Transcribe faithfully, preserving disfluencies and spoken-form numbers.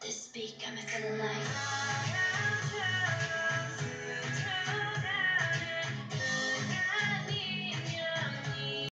This beat got me feeling like I am jealous.